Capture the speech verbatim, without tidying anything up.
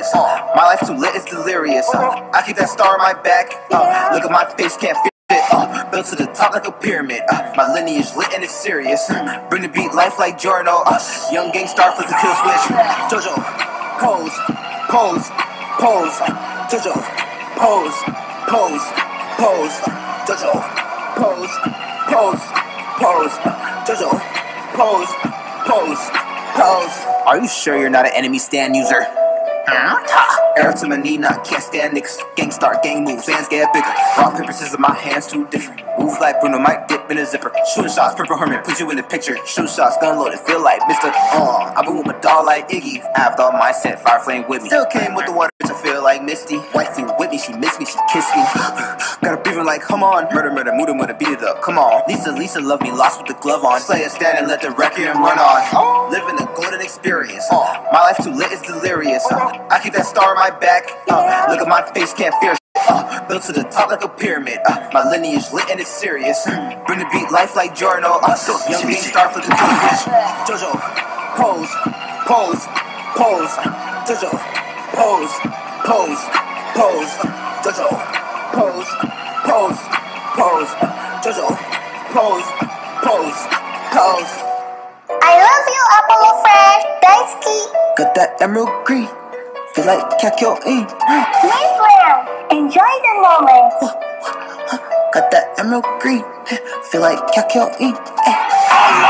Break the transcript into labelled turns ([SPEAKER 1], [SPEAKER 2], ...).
[SPEAKER 1] Uh, my life too lit, it's delirious. Uh, I keep that star on my back. Uh, look at my face, can't feel it. Uh, built to the top like a pyramid. Uh, my lineage lit and it's serious. Uh, bring the beat, life like Giorno. Uh, young gang star, flip the kill switch. Jojo, pose, pose, pose. Jojo, pose, pose, pose. Jojo, pose, pose, pose. Jojo, pose, pose, pose. Are you sure you're not an enemy stand user? Ha! Air to my knee, not can't stand niggas. Gang start, gang moves, hands get bigger. Rock, paper, scissors, my hands too different. Move like Bruno, might dip in a zipper. Shooting shots, Purple Herman, put you in the picture. Shoot shots, gun loaded, feel like Mister Uh, I been with my dog like Iggy. After all my scent, fire flame with me. Still came with the water, bitch, I feel like Misty. Wife flew with me, she missed me, she kissed me. Got her breathing like, come on. Murder, murder, murder, murder, beat it up, come on. Lisa, Lisa, love me, lost with the glove on. Slay a stand and let the record run on. Living the golden experience. Uh, my life too lit, it's delirious. Uh, I keep that star on my back. Uh, look at my face, can't fear. Uh, built to the top like a pyramid. Uh, my lineage lit and it's serious. Uh, bring the beat, life like Giorno. Uh, young gang star, flip the kill switch. Jojo, pose, pose, pose. Jojo, pose, pose, pose. Jojo, pose, pose, pose. Jojo, pose, pose, pose.
[SPEAKER 2] I love you, Apollo Fresh. Daisuki.
[SPEAKER 1] Got that emerald green. Feel like Kakyo in.
[SPEAKER 2] Playground. Enjoy the moment.
[SPEAKER 1] Got that emerald green. Feel like Kakyo in.
[SPEAKER 2] I